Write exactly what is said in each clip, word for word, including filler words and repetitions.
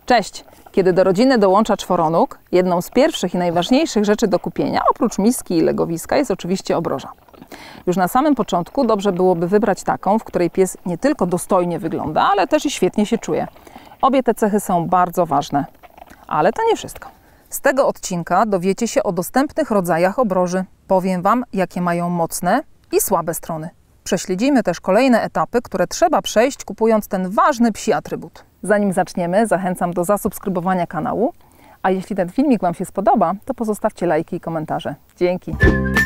Cześć! Kiedy do rodziny dołącza czworonóg, jedną z pierwszych i najważniejszych rzeczy do kupienia, oprócz miski i legowiska, jest oczywiście obroża. Już na samym początku dobrze byłoby wybrać taką, w której pies nie tylko dostojnie wygląda, ale też i świetnie się czuje. Obie te cechy są bardzo ważne, ale to nie wszystko. Z tego odcinka dowiecie się o dostępnych rodzajach obroży. Powiem Wam, jakie mają mocne i słabe strony. Prześledzimy też kolejne etapy, które trzeba przejść, kupując ten ważny psi atrybut. Zanim zaczniemy, zachęcam do zasubskrybowania kanału, a jeśli ten filmik Wam się spodoba, to pozostawcie lajki i komentarze. Dzięki!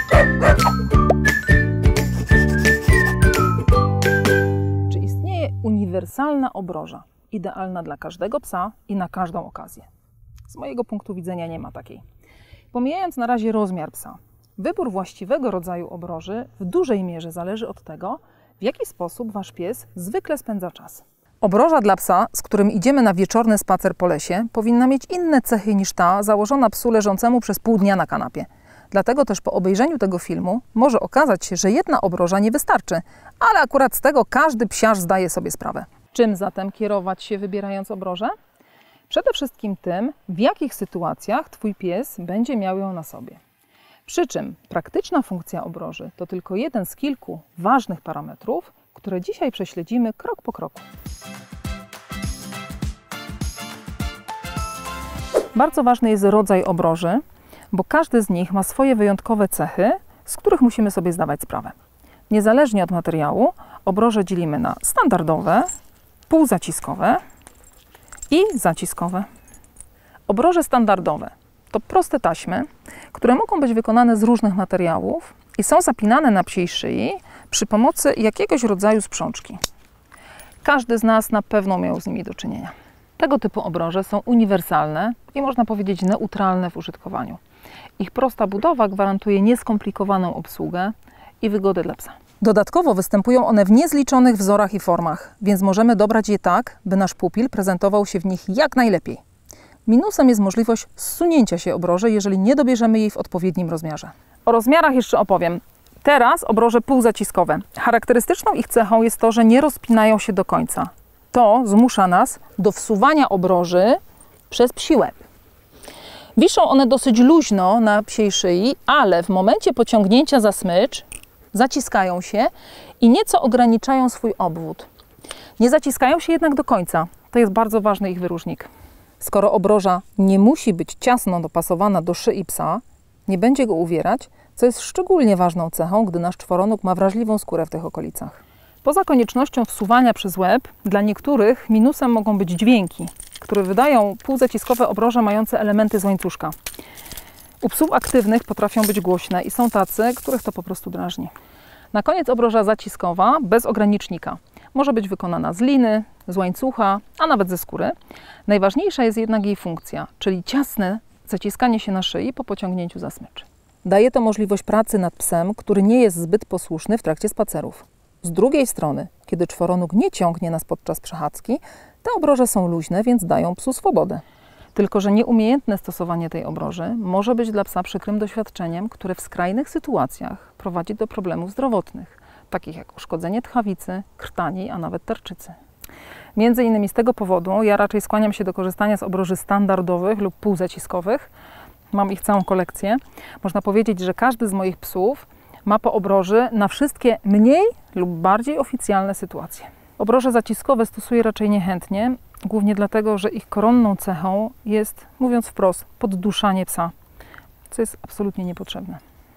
Czy istnieje uniwersalna obroża, idealna dla każdego psa i na każdą okazję? Z mojego punktu widzenia nie ma takiej. Pomijając na razie rozmiar psa, wybór właściwego rodzaju obroży w dużej mierze zależy od tego, w jaki sposób Wasz pies zwykle spędza czas. Obroża dla psa, z którym idziemy na wieczorny spacer po lesie, powinna mieć inne cechy niż ta założona psu leżącemu przez pół dnia na kanapie. Dlatego też po obejrzeniu tego filmu może okazać się, że jedna obroża nie wystarczy, ale akurat z tego każdy psiarz zdaje sobie sprawę. Czym zatem kierować się, wybierając obrożę? Przede wszystkim tym, w jakich sytuacjach Twój pies będzie miał ją na sobie. Przy czym praktyczna funkcja obroży to tylko jeden z kilku ważnych parametrów, które dzisiaj prześledzimy krok po kroku. Bardzo ważny jest rodzaj obroży, bo każdy z nich ma swoje wyjątkowe cechy, z których musimy sobie zdawać sprawę. Niezależnie od materiału, obroże dzielimy na standardowe, półzaciskowe i zaciskowe. Obroże standardowe to proste taśmy, które mogą być wykonane z różnych materiałów i są zapinane na psiej szyi przy pomocy jakiegoś rodzaju sprzączki. Każdy z nas na pewno miał z nimi do czynienia. Tego typu obroże są uniwersalne i można powiedzieć neutralne w użytkowaniu. Ich prosta budowa gwarantuje nieskomplikowaną obsługę i wygodę dla psa. Dodatkowo występują one w niezliczonych wzorach i formach, więc możemy dobrać je tak, by nasz pupil prezentował się w nich jak najlepiej. Minusem jest możliwość zsunięcia się obroży, jeżeli nie dobierzemy jej w odpowiednim rozmiarze. O rozmiarach jeszcze opowiem. Teraz obroże półzaciskowe. Charakterystyczną ich cechą jest to, że nie rozpinają się do końca. To zmusza nas do wsuwania obroży przez psi łeb. Wiszą one dosyć luźno na psiej szyi, ale w momencie pociągnięcia za smycz zaciskają się i nieco ograniczają swój obwód. Nie zaciskają się jednak do końca. To jest bardzo ważny ich wyróżnik. Skoro obroża nie musi być ciasno dopasowana do szyi psa, nie będzie go uwierać, co jest szczególnie ważną cechą, gdy nasz czworonóg ma wrażliwą skórę w tych okolicach. Poza koniecznością wsuwania przez łeb, dla niektórych minusem mogą być dźwięki, które wydają półzaciskowe obroże mające elementy z łańcuszka. U psów aktywnych potrafią być głośne i są tacy, których to po prostu drażni. Na koniec obroża zaciskowa bez ogranicznika. Może być wykonana z liny, z łańcucha, a nawet ze skóry. Najważniejsza jest jednak jej funkcja, czyli ciasne zaciskanie się na szyi po pociągnięciu za smycz. Daje to możliwość pracy nad psem, który nie jest zbyt posłuszny w trakcie spacerów. Z drugiej strony, kiedy czworonóg nie ciągnie nas podczas przechadzki, te obroże są luźne, więc dają psu swobodę. Tylko że nieumiejętne stosowanie tej obroży może być dla psa przykrym doświadczeniem, które w skrajnych sytuacjach prowadzi do problemów zdrowotnych, takich jak uszkodzenie tchawicy, krtani, a nawet tarczycy. Między innymi z tego powodu ja raczej skłaniam się do korzystania z obroży standardowych lub półzaciskowych. Mam ich całą kolekcję. Można powiedzieć, że każdy z moich psów ma po obroży na wszystkie mniej lub bardziej oficjalne sytuacje. Obroże zaciskowe stosuję raczej niechętnie, głównie dlatego, że ich koronną cechą jest, mówiąc wprost, podduszanie psa, co jest absolutnie niepotrzebne.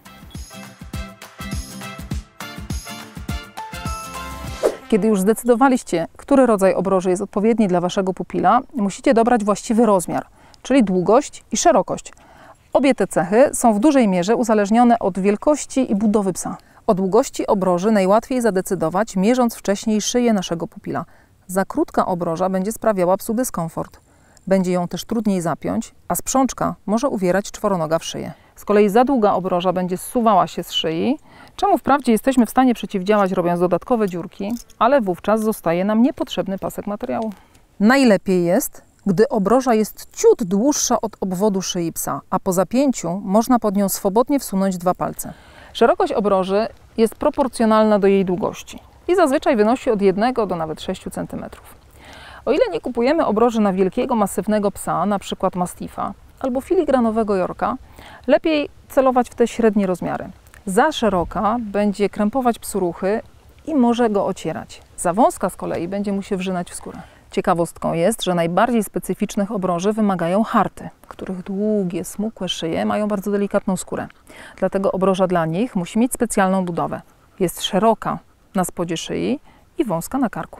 Kiedy już zdecydowaliście, który rodzaj obroży jest odpowiedni dla Waszego pupila, musicie dobrać właściwy rozmiar, czyli długość i szerokość. Obie te cechy są w dużej mierze uzależnione od wielkości i budowy psa. O długości obroży najłatwiej zadecydować, mierząc wcześniej szyję naszego pupila. Za krótka obroża będzie sprawiała psu dyskomfort. Będzie ją też trudniej zapiąć, a sprzączka może uwierać czworonoga w szyję. Z kolei za długa obroża będzie zsuwała się z szyi, czemu wprawdzie jesteśmy w stanie przeciwdziałać, robiąc dodatkowe dziurki, ale wówczas zostaje nam niepotrzebny pasek materiału. Najlepiej jest, gdy obroża jest ciut dłuższa od obwodu szyi psa, a po zapięciu można pod nią swobodnie wsunąć dwa palce. Szerokość obroży jest proporcjonalna do jej długości i zazwyczaj wynosi od jednego do nawet sześciu centymetrów. O ile nie kupujemy obroży na wielkiego, masywnego psa, na przykład mastifa albo filigranowego jorka, lepiej celować w te średnie rozmiary. Za szeroka będzie krępować psu ruchy i może go ocierać. Za wąska z kolei będzie mu się wrzynać w skórę. Ciekawostką jest, że najbardziej specyficznych obroży wymagają harty, których długie, smukłe szyje mają bardzo delikatną skórę. Dlatego obroża dla nich musi mieć specjalną budowę. Jest szeroka na spodzie szyi i wąska na karku.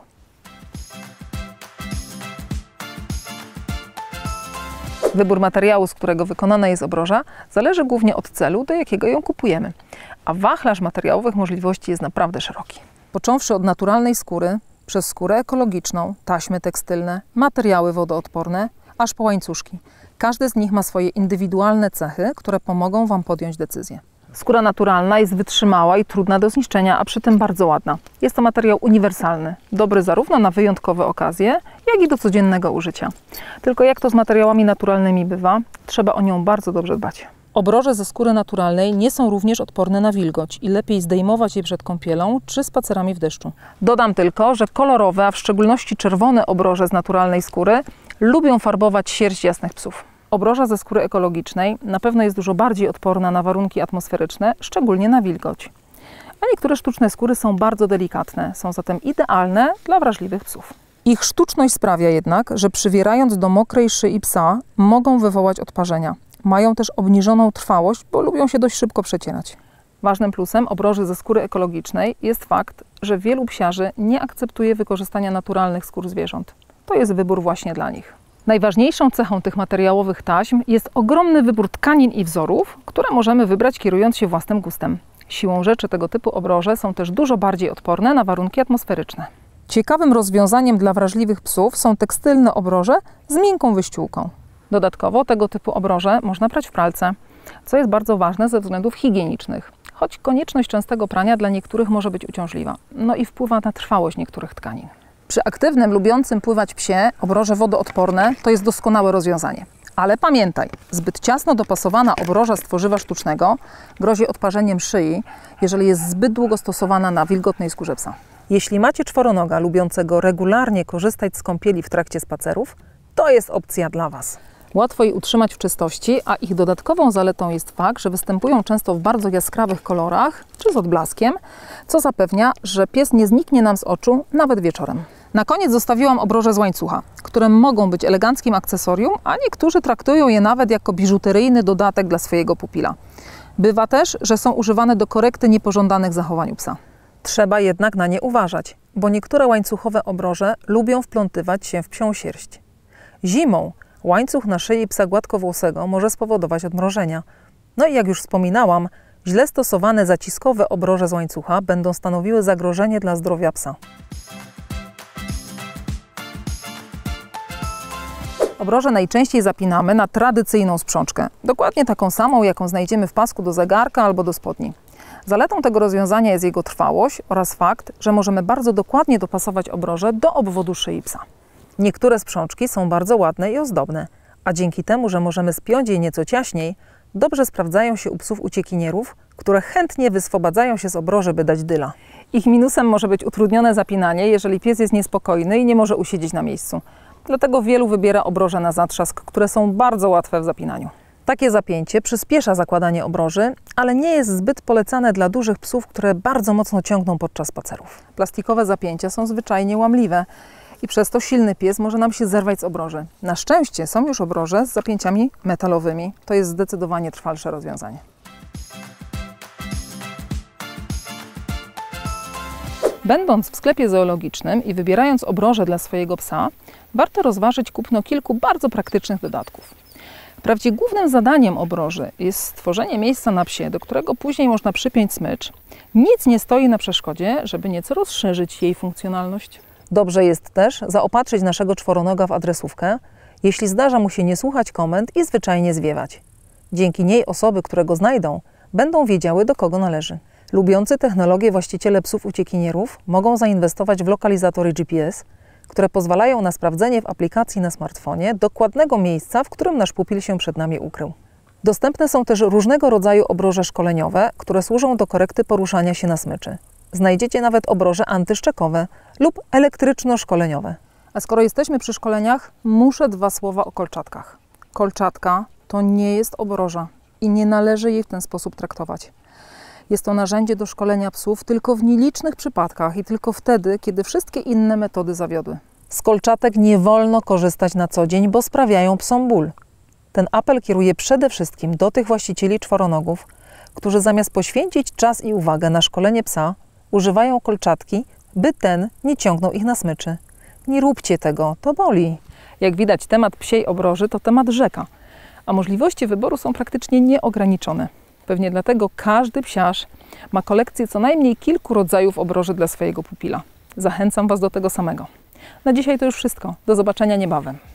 Wybór materiału, z którego wykonana jest obroża, zależy głównie od celu, do jakiego ją kupujemy. A wachlarz materiałowych możliwości jest naprawdę szeroki. Począwszy od naturalnej skóry, przez skórę ekologiczną, taśmy tekstylne, materiały wodoodporne, aż po łańcuszki. Każdy z nich ma swoje indywidualne cechy, które pomogą Wam podjąć decyzję. Skóra naturalna jest wytrzymała i trudna do zniszczenia, a przy tym bardzo ładna. Jest to materiał uniwersalny, dobry zarówno na wyjątkowe okazje, jak i do codziennego użycia. Tylko jak to z materiałami naturalnymi bywa, trzeba o nią bardzo dobrze dbać. Obroże ze skóry naturalnej nie są również odporne na wilgoć i lepiej zdejmować je przed kąpielą czy spacerami w deszczu. Dodam tylko, że kolorowe, a w szczególności czerwone obroże z naturalnej skóry lubią farbować sierść jasnych psów. Obroża ze skóry ekologicznej na pewno jest dużo bardziej odporna na warunki atmosferyczne, szczególnie na wilgoć. A niektóre sztuczne skóry są bardzo delikatne, są zatem idealne dla wrażliwych psów. Ich sztuczność sprawia jednak, że przywierając do mokrej szyi psa, mogą wywołać odparzenia. Mają też obniżoną trwałość, bo lubią się dość szybko przecierać. Ważnym plusem obroży ze skóry ekologicznej jest fakt, że wielu psiarzy nie akceptuje wykorzystania naturalnych skór zwierząt. To jest wybór właśnie dla nich. Najważniejszą cechą tych materiałowych taśm jest ogromny wybór tkanin i wzorów, które możemy wybrać kierując się własnym gustem. Siłą rzeczy tego typu obroże są też dużo bardziej odporne na warunki atmosferyczne. Ciekawym rozwiązaniem dla wrażliwych psów są tekstylne obroże z miękką wyściółką. Dodatkowo tego typu obroże można prać w pralce, co jest bardzo ważne ze względów higienicznych, choć konieczność częstego prania dla niektórych może być uciążliwa, no i wpływa na trwałość niektórych tkanin. Przy aktywnym, lubiącym pływać psie obroże wodoodporne to jest doskonałe rozwiązanie. Ale pamiętaj, zbyt ciasno dopasowana obroża z tworzywa sztucznego grozi odparzeniem szyi, jeżeli jest zbyt długo stosowana na wilgotnej skórze psa. Jeśli macie czworonoga lubiącego regularnie korzystać z kąpieli w trakcie spacerów, to jest opcja dla Was. Łatwo je utrzymać w czystości, a ich dodatkową zaletą jest fakt, że występują często w bardzo jaskrawych kolorach czy z odblaskiem, co zapewnia, że pies nie zniknie nam z oczu nawet wieczorem. Na koniec zostawiłam obroże z łańcucha, które mogą być eleganckim akcesorium, a niektórzy traktują je nawet jako biżuteryjny dodatek dla swojego pupila. Bywa też, że są używane do korekty niepożądanych zachowań u psa. Trzeba jednak na nie uważać, bo niektóre łańcuchowe obroże lubią wplątywać się w psią sierść. Zimą łańcuch na szyi psa gładkowłosego może spowodować odmrożenia. No i jak już wspominałam, źle stosowane zaciskowe obroże z łańcucha będą stanowiły zagrożenie dla zdrowia psa. Obroże najczęściej zapinamy na tradycyjną sprzączkę, dokładnie taką samą, jaką znajdziemy w pasku do zegarka albo do spodni. Zaletą tego rozwiązania jest jego trwałość oraz fakt, że możemy bardzo dokładnie dopasować obroże do obwodu szyi psa. Niektóre sprzączki są bardzo ładne i ozdobne, a dzięki temu, że możemy spiąć je nieco ciaśniej, dobrze sprawdzają się u psów uciekinierów, które chętnie wyswobadzają się z obroży, by dać dyla. Ich minusem może być utrudnione zapinanie, jeżeli pies jest niespokojny i nie może usiedzieć na miejscu. Dlatego wielu wybiera obroże na zatrzask, które są bardzo łatwe w zapinaniu. Takie zapięcie przyspiesza zakładanie obroży, ale nie jest zbyt polecane dla dużych psów, które bardzo mocno ciągną podczas spacerów. Plastikowe zapięcia są zwyczajnie łamliwe i przez to silny pies może nam się zerwać z obroży. Na szczęście są już obroże z zapięciami metalowymi. To jest zdecydowanie trwalsze rozwiązanie. Będąc w sklepie zoologicznym i wybierając obroże dla swojego psa, warto rozważyć kupno kilku bardzo praktycznych dodatków. Wprawdzie głównym zadaniem obroży jest stworzenie miejsca na psie, do którego później można przypiąć smycz, nic nie stoi na przeszkodzie, żeby nieco rozszerzyć jej funkcjonalność. Dobrze jest też zaopatrzyć naszego czworonoga w adresówkę, jeśli zdarza mu się nie słuchać komend i zwyczajnie zwiewać. Dzięki niej osoby, które go znajdą, będą wiedziały, do kogo należy. Lubiący technologię właściciele psów uciekinierów mogą zainwestować w lokalizatory G P S, które pozwalają na sprawdzenie w aplikacji na smartfonie dokładnego miejsca, w którym nasz pupil się przed nami ukrył. Dostępne są też różnego rodzaju obroże szkoleniowe, które służą do korekty poruszania się na smyczy. Znajdziecie nawet obroże antyszczekowe lub elektryczno-szkoleniowe. A skoro jesteśmy przy szkoleniach, muszę dwa słowa o kolczatkach. Kolczatka to nie jest obroża i nie należy jej w ten sposób traktować. Jest to narzędzie do szkolenia psów tylko w nielicznych przypadkach i tylko wtedy, kiedy wszystkie inne metody zawiodły. Z kolczatek nie wolno korzystać na co dzień, bo sprawiają psom ból. Ten apel kieruję przede wszystkim do tych właścicieli czworonogów, którzy zamiast poświęcić czas i uwagę na szkolenie psa, używają kolczatki, by ten nie ciągnął ich na smyczy. Nie róbcie tego, to boli. Jak widać, temat psiej obroży to temat rzeka, a możliwości wyboru są praktycznie nieograniczone. Pewnie dlatego każdy psiarz ma kolekcję co najmniej kilku rodzajów obroży dla swojego pupila. Zachęcam Was do tego samego. Na dzisiaj to już wszystko. Do zobaczenia niebawem.